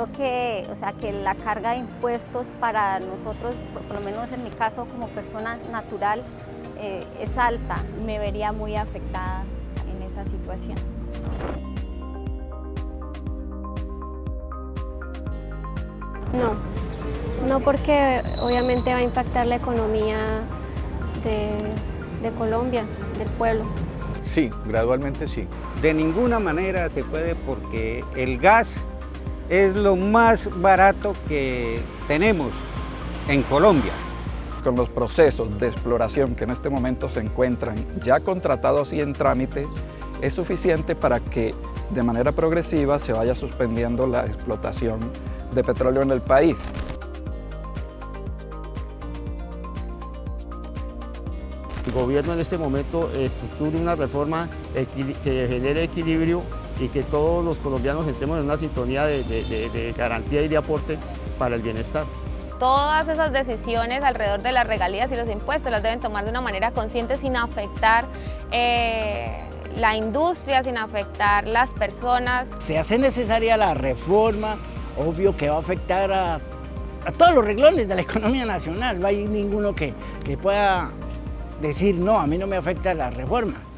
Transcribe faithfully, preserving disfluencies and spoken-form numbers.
creo que, o sea, que la carga de impuestos para nosotros, por lo menos en mi caso como persona natural, eh, es alta. Me vería muy afectada en esa situación. No, no porque obviamente va a impactar la economía de, de Colombia, del pueblo. Sí, gradualmente sí. De ninguna manera se puede porque el gas es lo más barato que tenemos en Colombia. Con los procesos de exploración que en este momento se encuentran ya contratados y en trámite, es suficiente para que de manera progresiva se vaya suspendiendo la explotación de petróleo en el país. El gobierno en este momento estructure una reforma que genere equilibrio y que todos los colombianos entremos en una sintonía de, de, de, de garantía y de aporte para el bienestar. Todas esas decisiones alrededor de las regalías y los impuestos las deben tomar de una manera consciente sin afectar eh, la industria, sin afectar las personas. Se hace necesaria la reforma, obvio que va a afectar a, a todos los renglones de la economía nacional. No hay ninguno que, que pueda decir, no, a mí no me afecta la reforma.